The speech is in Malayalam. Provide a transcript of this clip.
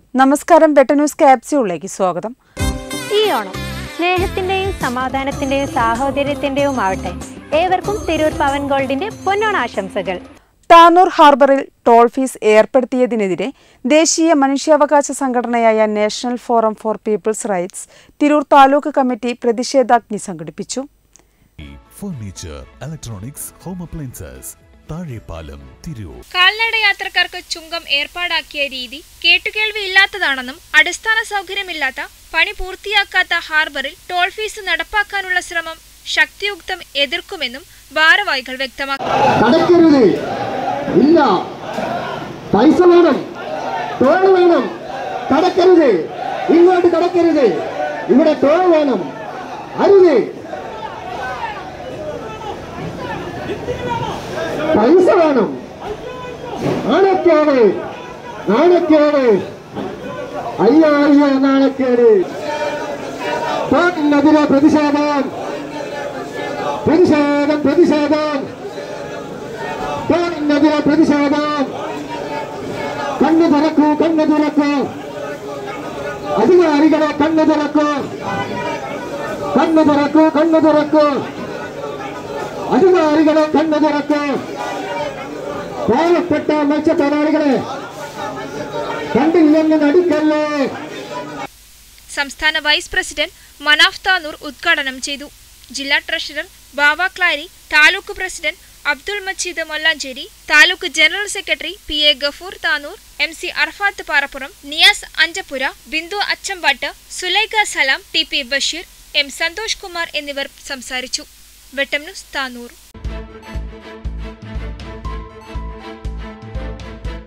നമസ്കാരം, ബെറ്റർ ന്യൂസ് ക്യാപ്സ്യൂളിലേക്ക് സ്വാഗതം. ഈ ഓണം സ്നേഹത്തിന്റെയും സമാധാനത്തിന്റെയും സാഹോദര്യത്തിന്റെയും ആവട്ടെ. ഏവർക്കും തിരൂർ പവൻ ഗോൾഡിന്റെ പൊന്നോണാശംസകൾ. താനൂർ ഹാർബറിൽ ടോൾ ഫീസ് ഏർപ്പെടുത്തിയതിനെതിരെ ദേശീയ മനുഷ്യാവകാശ സംഘടനയായ National Forum for People's Rights Tirur taluk committee പ്രതിഷേധാഗ്നി സംഘടിപ്പിച്ചു. Furniture, electronics, home appliances, Thazhepalam, Tirur. കാൽനട യാത്രക്കാർക്ക് ചുങ്കം ഏർപ്പാടാക്കിയ രീതി കേട്ടുകേൾവിയില്ലാത്തതാണെന്നും അടിസ്ഥാന സൗകര്യമില്ലാത്ത പണി പൂർത്തിയാക്കാത്ത ഹാർബറിൽ ടോൾ ഫീസ് നടപ്പാക്കാനുള്ള ശ്രമം ശക്തിയുക്തം എതിർക്കുമെന്നും ഭാരവാഹികൾ വ്യക്തമാക്കി. പൈസ വേണം, ടോൾ വേണം, കടക്കരുത്, ഇങ്ങോട്ട് കടക്കരുത്, ഇവിടെ ടോൾ വേണം, അരുത്, പൈസ വേണം, നാണക്കേട്, നാണക്കേട്, അയ്യോ അയ്യോ നാണക്കേട്. ടോളിനെതിരെ പ്രതിഷേധം, പ്രതിഷേധം, പ്രതിഷേധം, ടോളിനെതിരെ പ്രതിഷേധം. കണ്ണു തുറക്കൂ, കണ്ണു തുറക്കൂ, അധികാരികളെ കണ്ണു തുറക്കൂ, കണ്ണു തുറക്കൂ, കണ്ണു തുറക്കൂ, അധികാരികളെ കണ്ണു തുറക്കൂ. പാവപ്പെട്ട മത്സ്യത്തൊഴിലാളികളെ കണ്ടില്ലെന്ന് നടിക്കല്ലേ. സംസ്ഥാന വൈസ് പ്രസിഡന്റ് മനാഫ് താനൂർ ഉദ്ഘാടനം ചെയ്തു. ജില്ലാ treasurer Bava Klari, taluk president Abdul Majeed Mollancheri, taluk general secretary PA Gafoor Tanur, MC Arafath Parappuram, Niyas Anchappura, Bindu Achambat, Sulaikha Salam, TP Basheer, M Santhosh Kumar എന്നിവർ സംസാരിച്ചു. വെട്ടം ന്യൂസ് താനൂർ.